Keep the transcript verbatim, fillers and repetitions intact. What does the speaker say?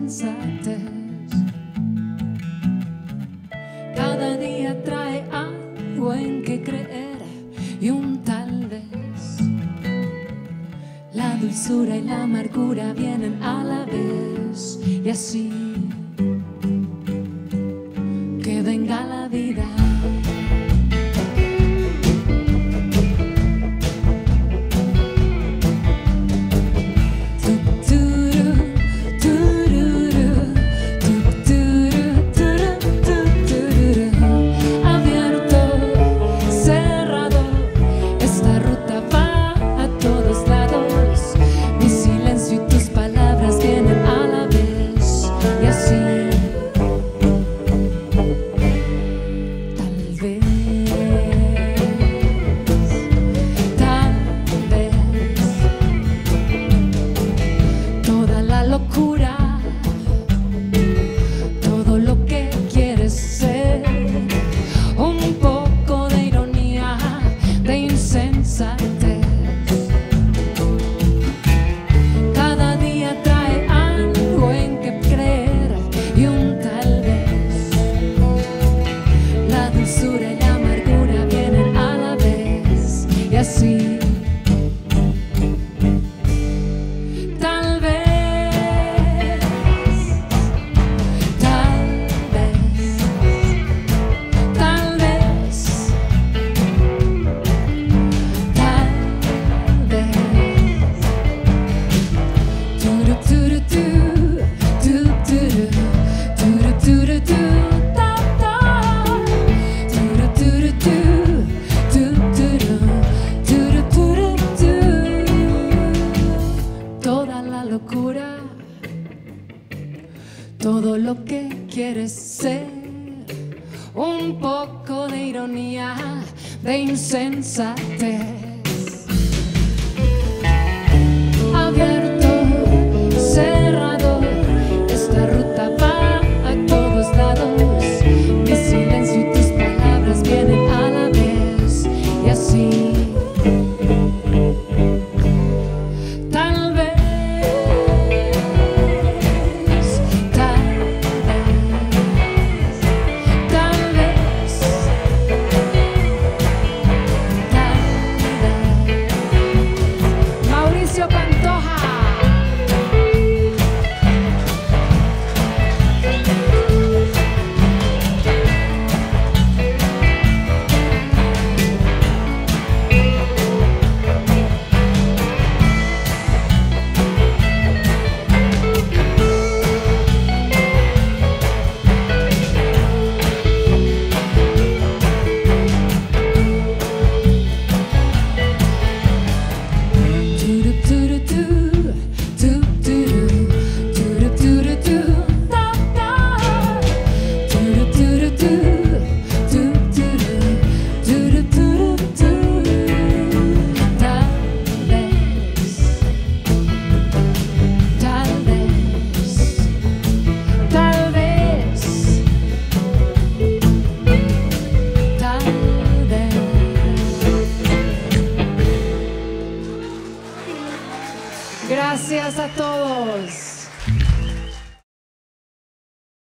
insensatez. Cada día trae algo en que creer y un tal vez. La dulzura y la amargura vienen a la vez, y así que venga la vida. Todo lo que quieres ser, un poco de ironía, de insensatez. Cada día trae algo en que creer y un tal vez. La dulzura y la amargura vienen a la vez, y así locura, todo lo que quieres ser, un poco de ironía, de insensatez. Abierto, cerrado, esta ruta va a todos lados. Mi silencio y tus palabras vienen a la vez, y así gracias a todos.